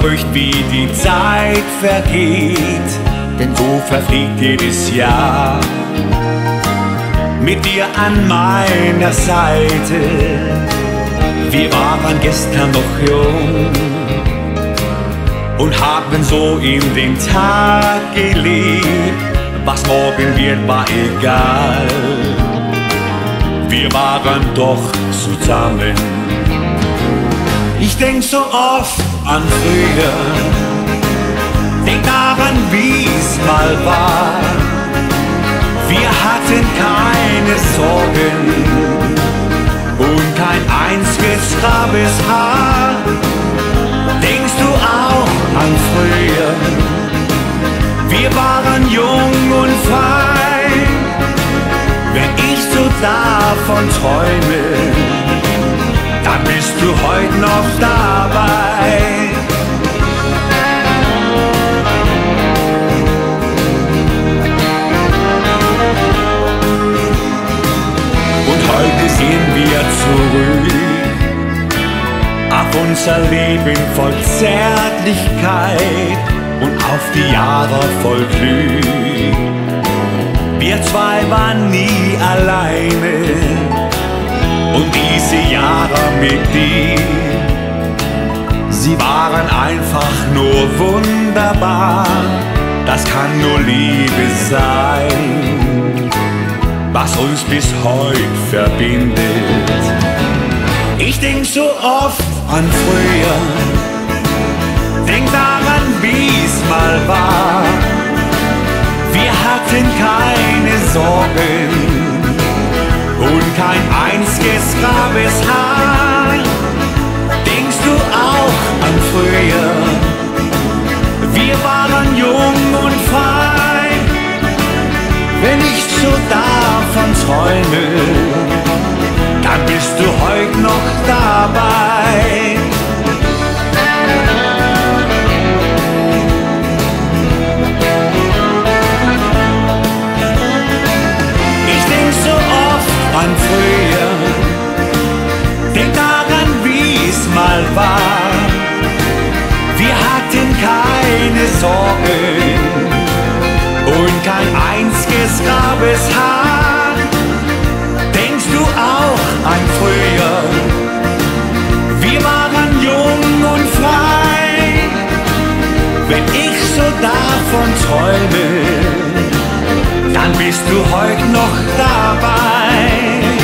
verrückt, wie die Zeit vergeht, denn so verfliegt jedes Jahr. Mit dir an meiner Seite, wir waren gestern noch jung und haben so in den Tag gelebt. Was morgen wird, war egal. Wir waren doch zusammen. Ich denk so oft an früher, denk daran, wie's mal war. Wir hatten keine Sorgen und kein einziges grabes Haar. Denkst du auch an früher? Wir waren jung und fein. Wenn ich so davon träume, dann bist du heute noch dabei. Und heute sehen wir zurück auf unser Leben voll Zärtlichkeit und auf die Jahre voll Glück. Wir zwei waren nie alleine und diese Jahre mit dir, sie waren einfach nur wunderbar. Das kann nur Liebe sein, was uns bis heute verbindet. Ich denk so oft an früher, denk daran, wie's mal war. Wir hatten keine Sorgen und kein einziges grabes Haar. Denkst du auch an früher? Wir waren jung und fein. Wenn ich so davon träume, dann bist du heute noch dabei. An früher, denk daran, wie's mal war. Wir hatten keine Sorgen und kein einziges grabes Haar. Denkst du auch an früher? Wir waren jung und frei. Wenn ich so davon träume, dann bist du heute noch dabei.